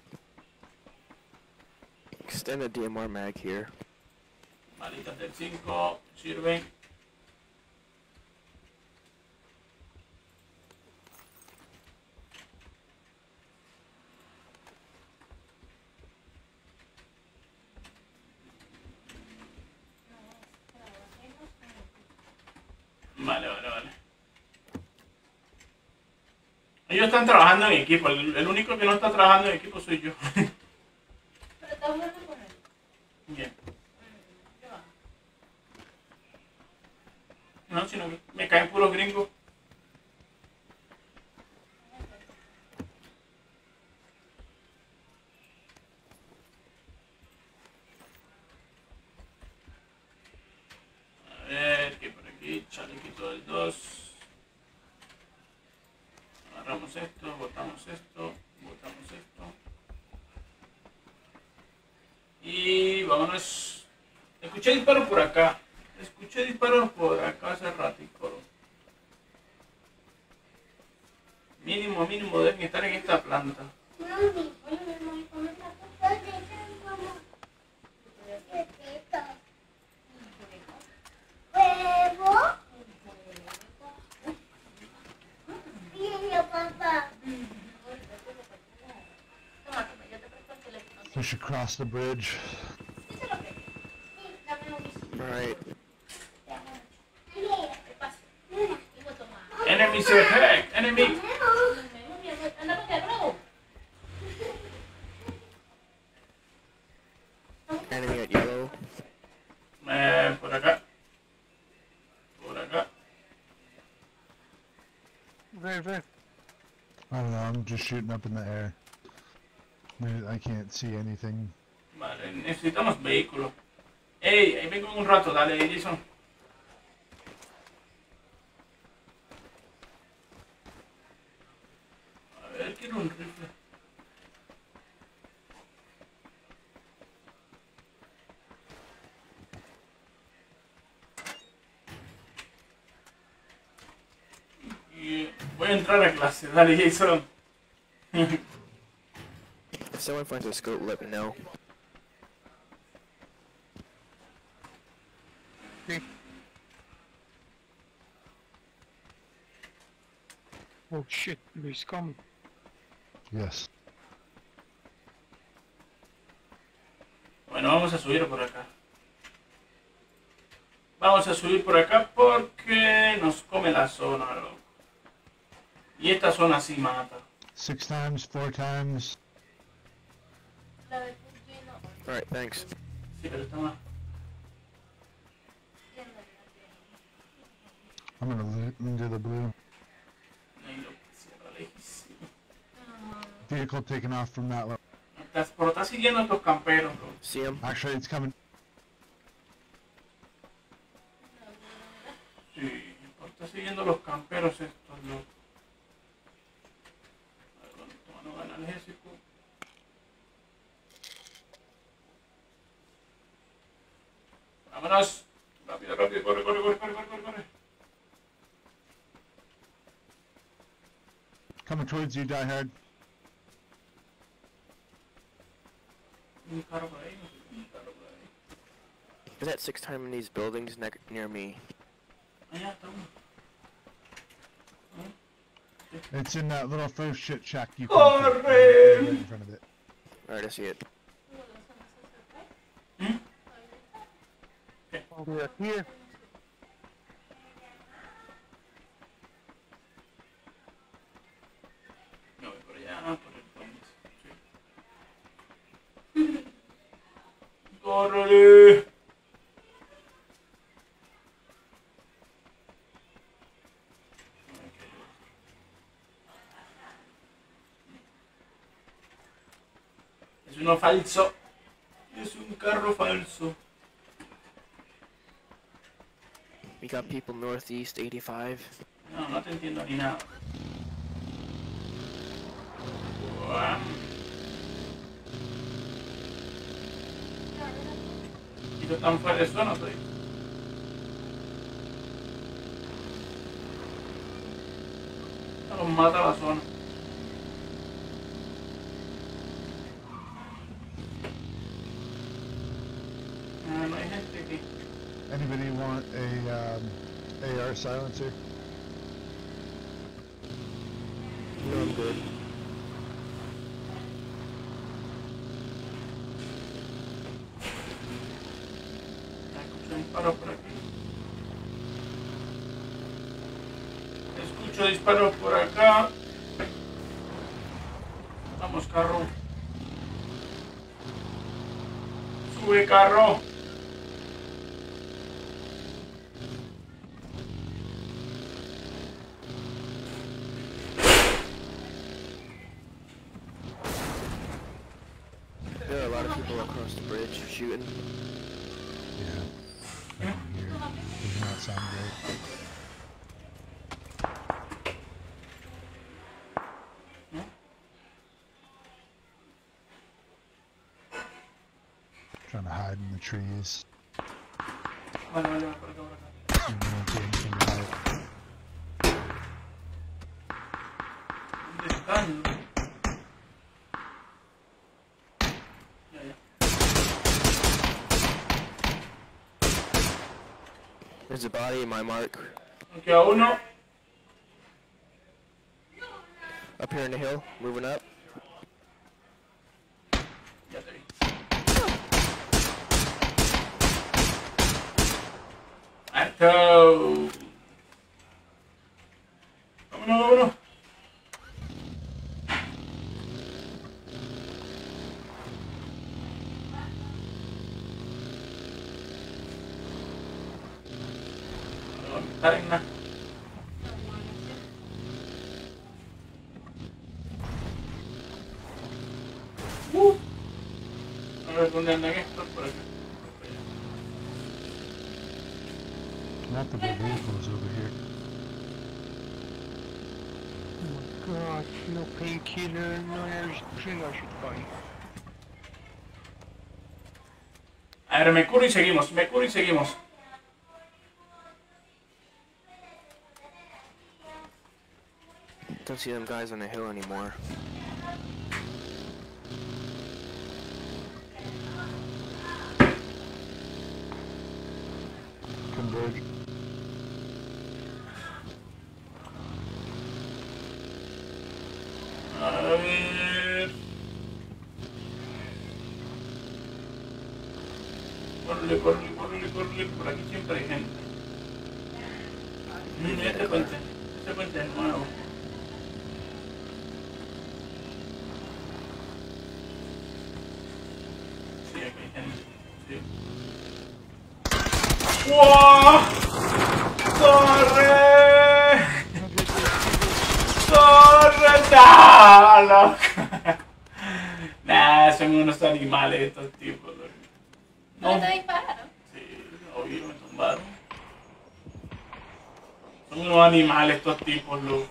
Extend the D M R mag here. Malitas del cinco, sirven. Vale, vale, vale. Ellos están trabajando en equipo. El, el único que no está trabajando en equipo soy yo. Pero está jugando con él. Bien. No, sino que me caen puros gringos. A ver, que por aquí, chalequito del dos. Agarramos esto, botamos esto, botamos esto. Y vámonos. Escuché disparos por acá. Escuché disparos por acá hace ratico. Mínimo, mínimo deben estar en esta planta. Mami, oye, mami, ¿cómo está tu padre? ¿Cómo? ¿Huevo? Mira, papá. Toma, toma, yo te presto el teléfono. We should cross the bridge. Sí, dame un Alright. ¿Qué pasa? Y voy a tomar. Enemy se hack, enemy. Anda con el robo. Enemy at yellow. Eh, por acá. Por acá. just shooting up in the air. I, mean, I can't see anything. Vale, necesitamos vehículos. Ey, ahí vengo en un rato, dale, Jason. A ver, quiero un rifle. Y voy a entrar a clase, dale, Jason. If someone finds a scope, let me know. Okay. Oh shit, Luis coming. Yes. Bueno, vamos a subir por acá. Vamos a subir por acá porque nos come la zona, loco. Y esta zona sí mata. Six times, four times. La de Fujino. Alright, thanks. Sí, pero está más. I'm gonna loot into the blue. Ay, lo que cierra lejísimo. Vehicle taking off from that level. Estás- Pero está siguiendo a estos camperos, bro. See him? Actually, it's coming. Sí, pero está siguiendo a los camperos estos, loco. A ver, ¿cuánto van a ganar el ejército? Vámonos. Rápido, rápido, corre, corre, corre, corre, corre, corre. Coming towards you, Die Hard. Un carro por ahí, no sé, un carro por ahí. There's that six time in these buildings ne near me. Allá está uno. It's in that little first shit shack you Corre! come through, right in front of it. Alright, I see it. Oh, we are here. Me voy por allá, por el puente. Sí. ¡Córrele! Es uno falso. Es un carro falso. We got people northeast eighty-five. No, no te entiendo ni nada. Uah. Y tú tan fuera de zona, estoy. Nos mata la zona. Ah, no hay gente aquí. Anybody want a um, A R silencer? No, I'm good. Escucho disparos por aquí. Escucho disparos por acá. Vamos, carro. Sube, carro. There are a lot of people across the bridge shooting. Yeah. I can hear it. Does not sound great. Trying to hide in the trees. Vale, vale, vale, por acá, por acá. So you won't see anything to hide. ¿Dónde están? Ya, ya. There's a body in my mark. Me queda uno. Up here in the hill, moving up. Ya te vi. ¡Harto! ¡Vámonos, vámonos! No, estar en nada. A ver dónde andan estos por acá. Multiple vehicles over here. Oh my god, no painkiller, no everything I should buy. A ver, me curo y seguimos, me curo y seguimos. Don't see them guys on the hill anymore. Converge. A ver. Corre, corre, corre, corre. Por aquí siempre hay gente. Mira este puente. Este puente es nuevo. Sí, aquí hay gente. Sí. ¡Wow! ¡Corre! ¡Corre! ¡No, loco! Nah, son unos animales estos tipos, loco. ¿No te dispararon? Sí, obvio, me tumbaron. Son unos animales estos tipos, loco.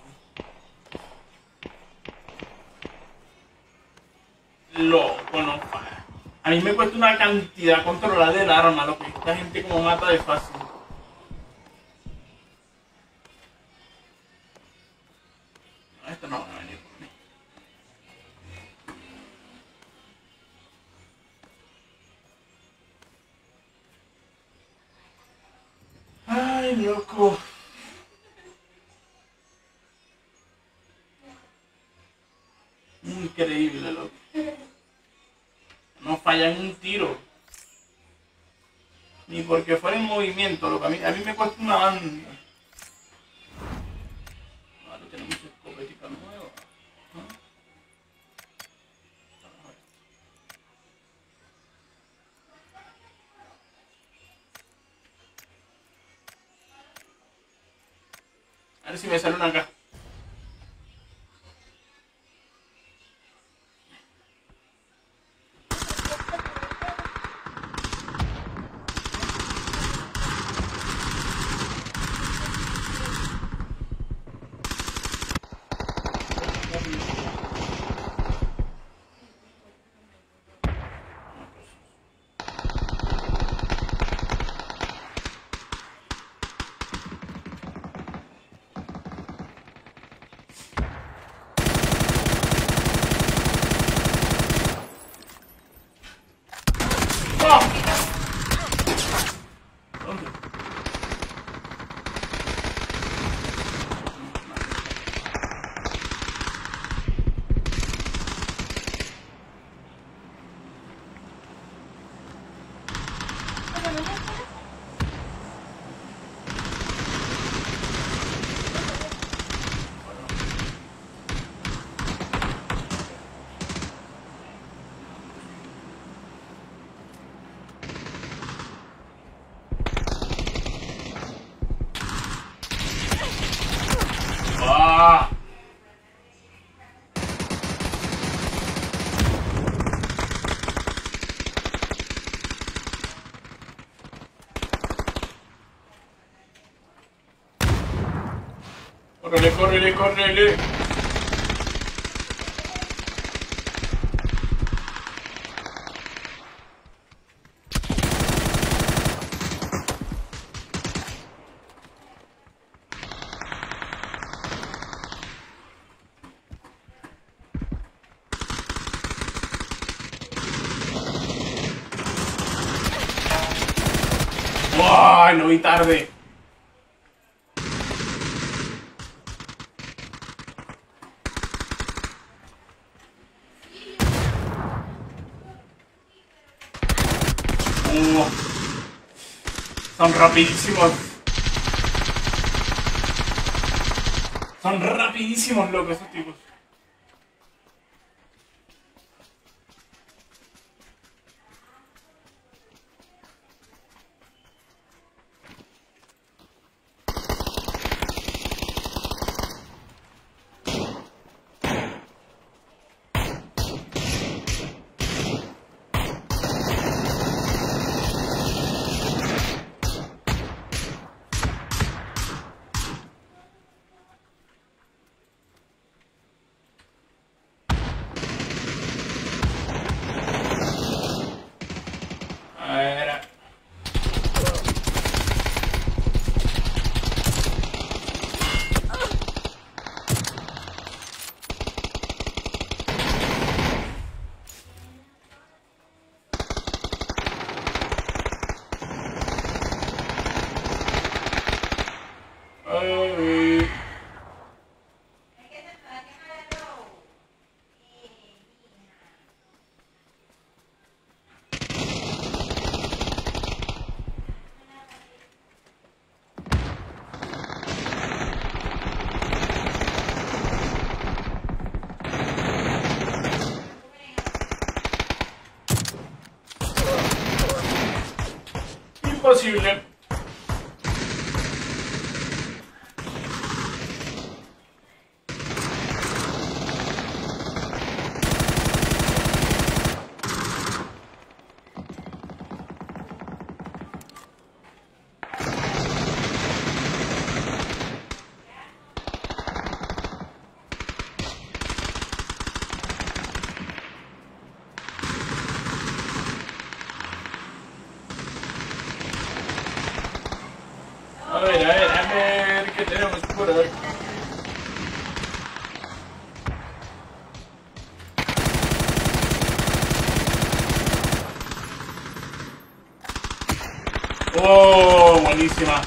Loco, no para. A mí me cuesta una cantidad controlar el arma, loco. Esta gente como mata de fácil. No, esto no va a venir por mí. Ay, loco. Increíble, loco. No fallan un tiro. Ni porque fuera en movimiento, loco. A mí, a mí me cuesta una banda. Ahora tenemos escopetica nueva. ¿No? A ver si me sale una acá. Ah. Córrele, córrele, córrele. ¡Wow! Lo vi tarde. Uh, son rapidísimos. Son rapidísimos, locos, esos tipos. imposible. A ver, a ver, a ver, ¿qué tenemos por aquí? Oh, buenísima.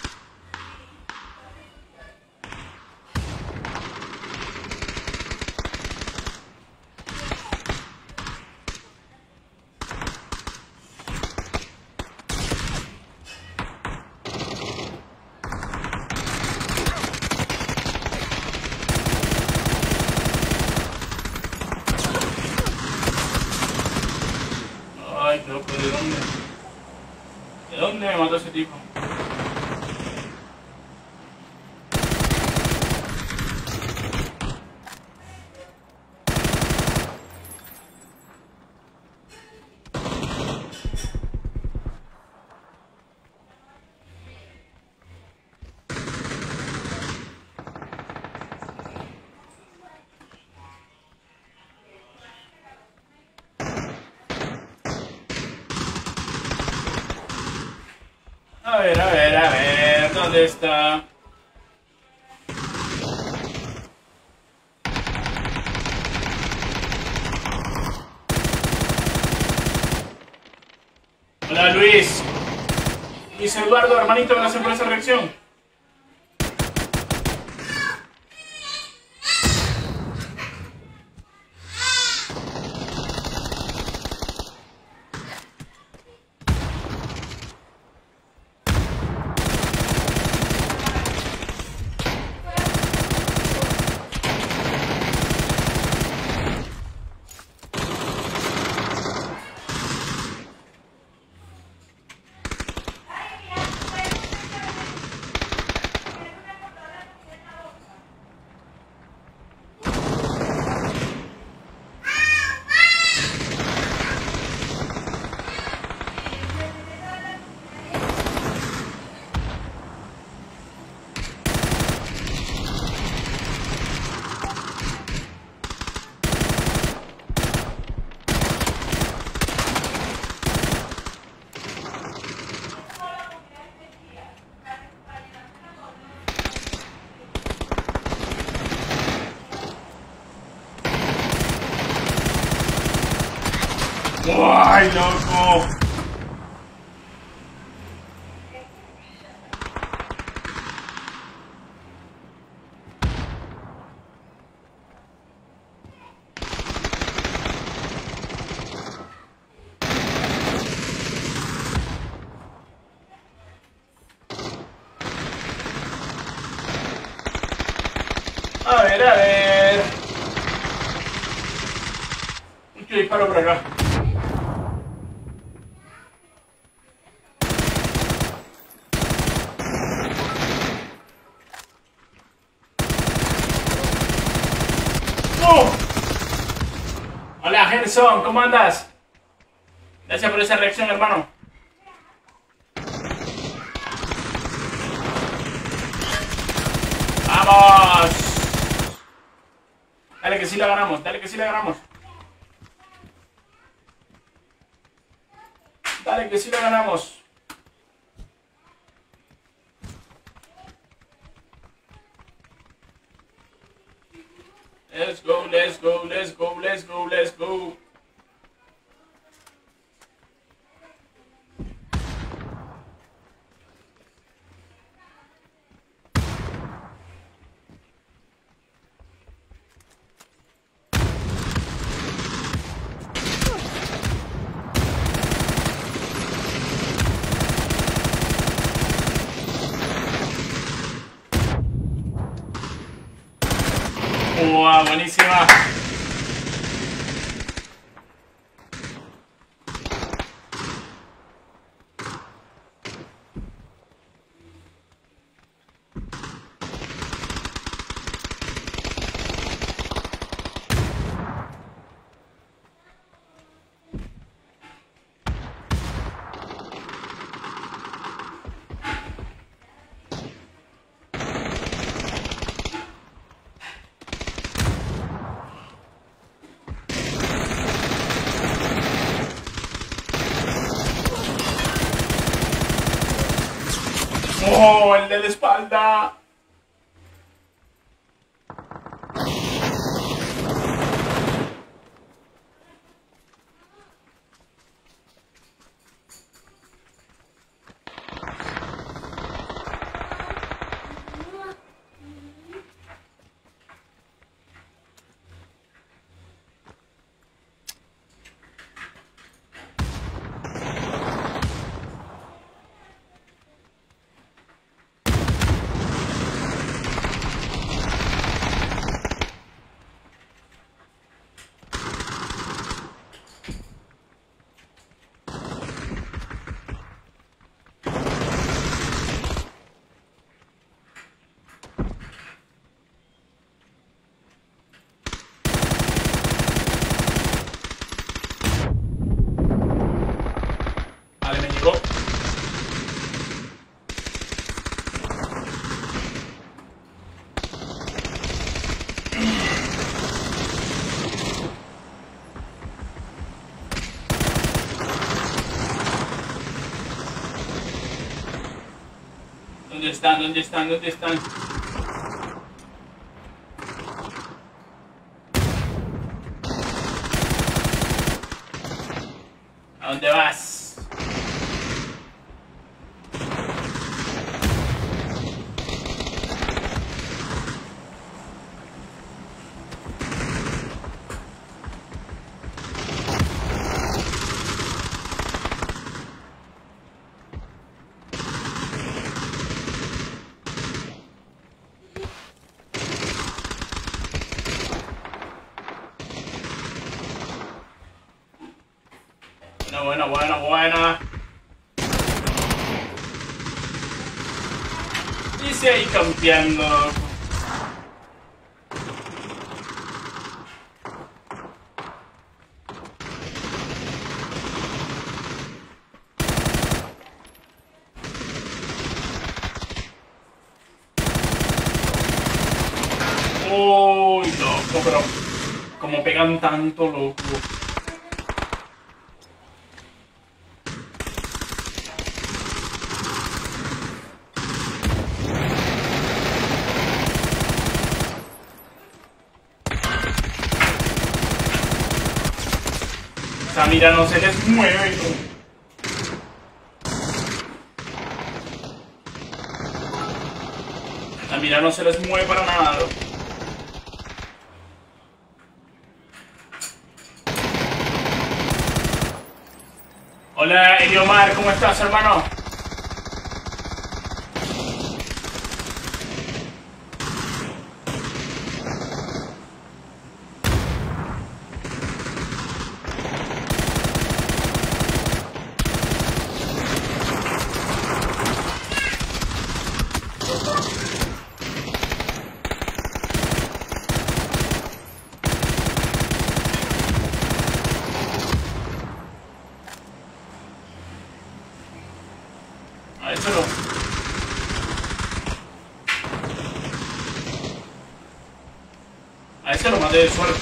Ay, loco, ¿de dónde? ¿De dónde me mató ese tipo? A ver, a ver, a ver, ¿dónde está? Hola Luis. Luis Eduardo, hermanito, gracias por esa reacción. ¡Ay, loco! A ver, a ver. Mucho disparo por acá. ¡Oh! Hola Gerson, ¿cómo andas? Gracias por esa reacción, hermano. ¡Vamos! Dale que sí la ganamos, dale que sí la ganamos. Dale que sí la ganamos. Let's go, let's go, let's go, let's go, let's go. ¡Wow! Buenísima. ¡Oh, el de la espalda! Vale, me llegó. ¿Dónde están? ¿Dónde están? ¿Dónde están? ¿A dónde vas? Bueno, bueno, bueno, bueno. Dice ahí campeando. Uy, loco, pero como pegan tanto, loco. Esa mira no se les mueve. La mira no se les mueve para nada. Hola Eliomar, ¿cómo estás, hermano? A ese lo... A ese lo maté de suerte.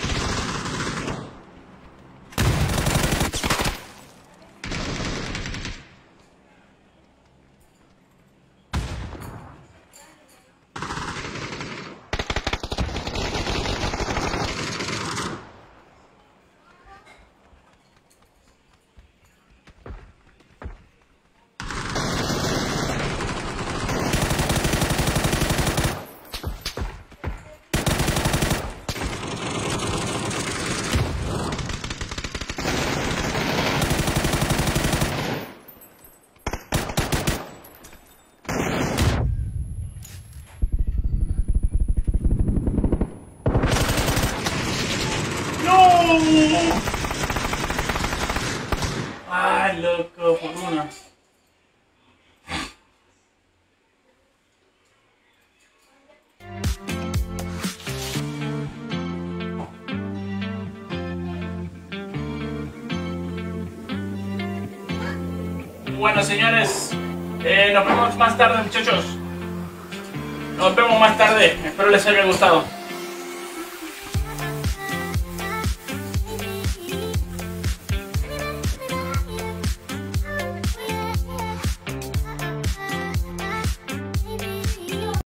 Ay, loco, por una. Bueno, señores, eh, nos vemos más tarde, muchachos. Nos vemos más tarde. Espero les haya gustado.